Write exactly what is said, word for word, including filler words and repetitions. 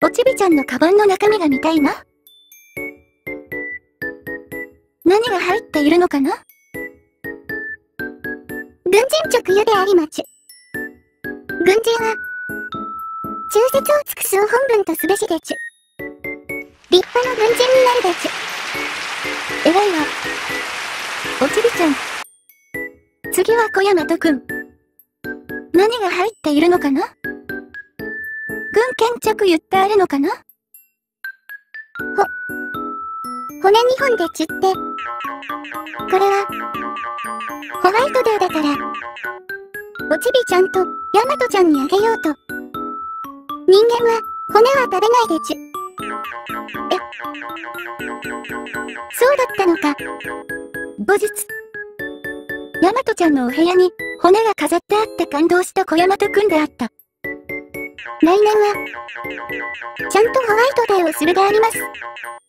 おちびちゃんのカバンの中身が見たいな。何が入っているのかな。 軍人直輸でありまちゅ。軍人は、忠節を尽くすを本分とすべしでちゅ。立派な軍人になるでちゅ。 偉いわ。おちびちゃん。次は小山とくん。何が入っているのかな。軍剣直輸ってあるのかな。 ほ、骨にほんでちゅって。これは、ホワイトデーだから、おちびちゃんとヤマトちゃんにあげようと。人間は骨は食べないでちゅ。え、そうだったのか。 後日、ヤマトちゃんのお部屋に骨が飾ってあって感動した小山とくんであった。 来年は、ちゃんとホワイトデーをするであります。